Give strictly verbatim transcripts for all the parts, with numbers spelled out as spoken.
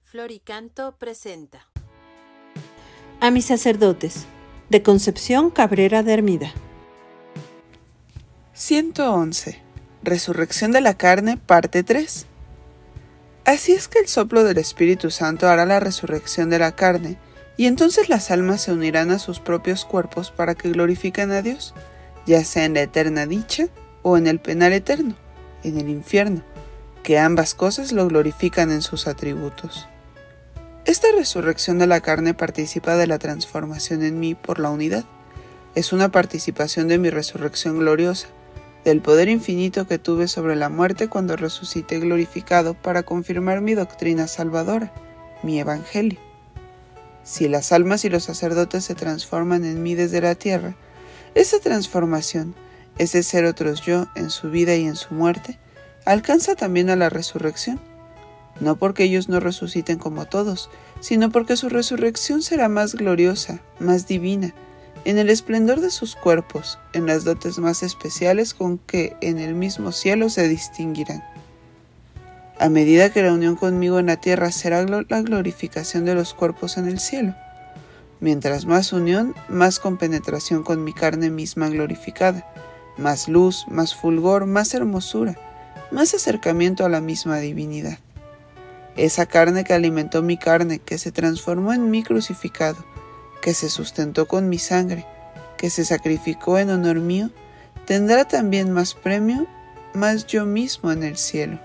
Floricanto presenta A mis sacerdotes, de Concepción Cabrera de Hermida. ciento once. Resurrección de la carne, parte tres. Así es que el soplo del Espíritu Santo hará la resurrección de la carne, y entonces las almas se unirán a sus propios cuerpos para que glorifiquen a Dios, ya sea en la eterna dicha o en el penal eterno, en el infierno, que ambas cosas lo glorifican en sus atributos. Esta resurrección de la carne participa de la transformación en mí por la unidad. Es una participación de mi resurrección gloriosa, del poder infinito que tuve sobre la muerte cuando resucité glorificado para confirmar mi doctrina salvadora, mi evangelio. Si las almas y los sacerdotes se transforman en mí desde la tierra, esa transformación, ese ser otros yo en su vida y en su muerte, alcanza también a la resurrección. No porque ellos no resuciten como todos, sino porque su resurrección será más gloriosa, más divina, en el esplendor de sus cuerpos, en las dotes más especiales con que en el mismo cielo se distinguirán. A medida que la unión conmigo en la tierra será la glorificación de los cuerpos en el cielo. Mientras más unión, más compenetración con mi carne misma glorificada, más luz, más fulgor, más hermosura, más acercamiento a la misma divinidad. Esa carne que alimentó mi carne, que se transformó en mí crucificado, que se sustentó con mi sangre, que se sacrificó en honor mío, tendrá también más premio, más yo mismo en el cielo.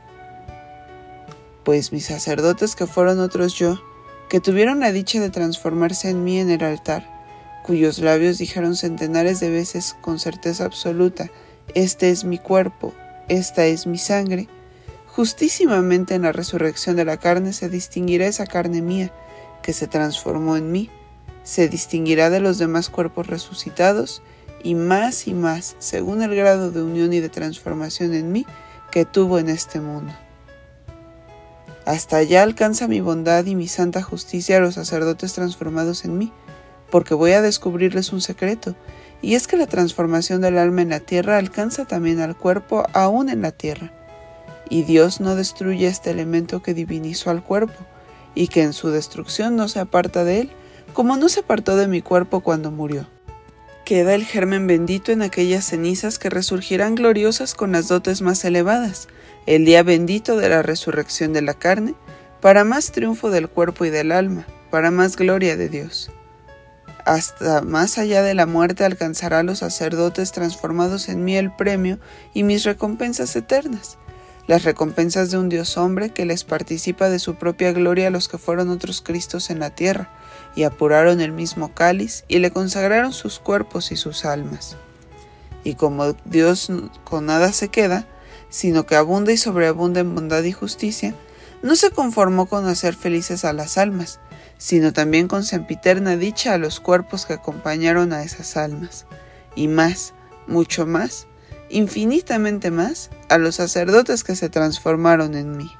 Pues mis sacerdotes que fueron otros yo, que tuvieron la dicha de transformarse en mí en el altar, cuyos labios dijeron centenares de veces con certeza absoluta, este es mi cuerpo, esta es mi sangre, justísimamente en la resurrección de la carne se distinguirá esa carne mía, que se transformó en mí, se distinguirá de los demás cuerpos resucitados, y más y más, según el grado de unión y de transformación en mí que tuvo en este mundo. Hasta allá alcanza mi bondad y mi santa justicia a los sacerdotes transformados en mí, porque voy a descubrirles un secreto, y es que la transformación del alma en la tierra alcanza también al cuerpo aún en la tierra. Y Dios no destruye este elemento que divinizó al cuerpo, y que en su destrucción no se aparta de él, como no se apartó de mi cuerpo cuando murió. Queda el germen bendito en aquellas cenizas que resurgirán gloriosas con las dotes más elevadas, el día bendito de la resurrección de la carne, para más triunfo del cuerpo y del alma, para más gloria de Dios. Hasta más allá de la muerte alcanzará a los sacerdotes transformados en mí el premio y mis recompensas eternas, las recompensas de un Dios hombre que les participa de su propia gloria a los que fueron otros Cristos en la tierra, y apuraron el mismo cáliz, y le consagraron sus cuerpos y sus almas. Y como Dios con nada se queda, sino que abunda y sobreabunda en bondad y justicia, no se conformó con hacer felices a las almas, sino también con sempiterna dicha a los cuerpos que acompañaron a esas almas, y más, mucho más, infinitamente más, a los sacerdotes que se transformaron en mí.